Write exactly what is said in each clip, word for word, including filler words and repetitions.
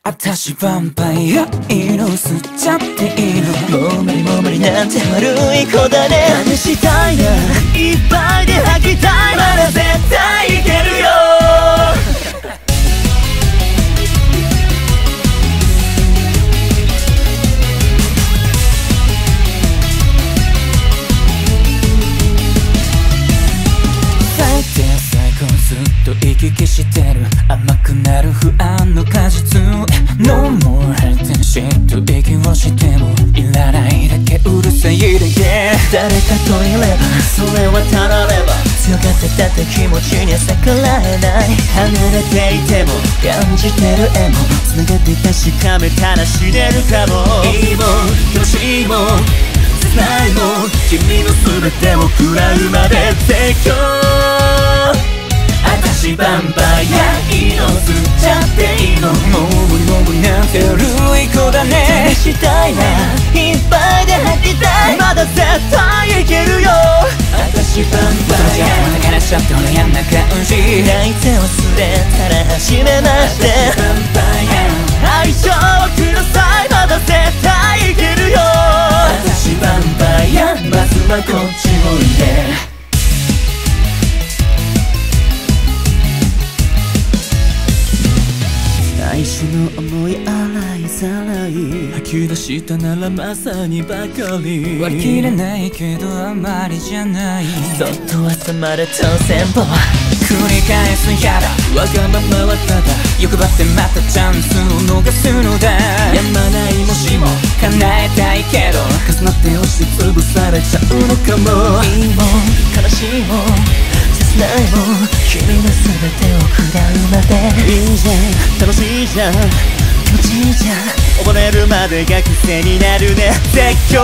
あたしヴァンパイア色吸っちゃっていいの？ もう無理もう無理なんて悪い子だね。試したいな、いっぱいで吐きたい。まだ絶対いけるよ。 最低最高ずっと行き来してる。甘くなる不安の果実 No more hate and shit と息をしてもいらないだけうるさいだけ。 誰かといればそれはたられば強がってたって気持ちには逆らえない。離れていても感じてる絵も繋がって確かめたら知れるかも。いいも楽しいも切ないも君の全てを食らうまで提供。あたしヴァンパイア色吸っちゃっていいの？ もう無理も無理なんて悪い子だね。 試したいな、いっぱいで吐きたい。まだ絶対いけるよ。あたしヴァンパイアまたからしちゃってほら嫌な感じ。 泣いて忘れたら始めまして。 ヴァンパイア愛情をください。まだ絶対いけるよ。あたしヴァンパイアまずはこっちおいで。愛しの思い洗いざらい吐き出したならまさにばかり。 割り切れないけどあまりじゃない。 そっと挟まれた全部繰り返すやだわがままはただ欲張ってまたチャンスを逃すのだ。 やまないもしも叶えたいけど重なって押しつぶされちゃうのかも。いいも悲しいも切ないも君の全てを食らうまで。いいじゃん楽しいじゃん気持ちいいじゃん溺れるまでが癖になるね絶叫。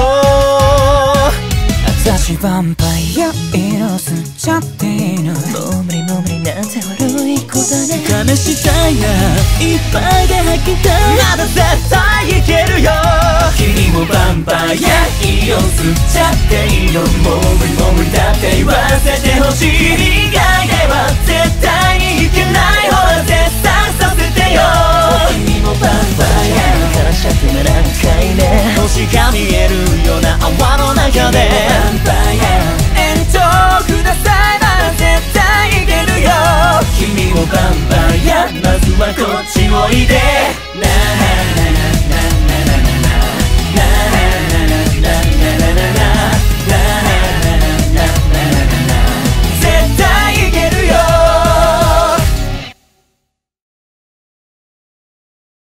あたしヴァンパイア色吸っちゃっていいの？ もう無理もう無理なんて悪い子だね。試したいな、いっぱいで吐きたい。まだ絶対いけるよ。 君もヴァンパイア色吸っちゃっていいの？もう無理もう無理だって言わせてほしい。以外では絶対にいけない。ほら絶賛させてよ。 君もヴァンパイアからしゃくめ何回目星が見えるような泡の中で。 ヴァンパイア延長ください。まだ絶対いけるよ。 君もヴァンパイアまずはこっちおいで。なあなあなあ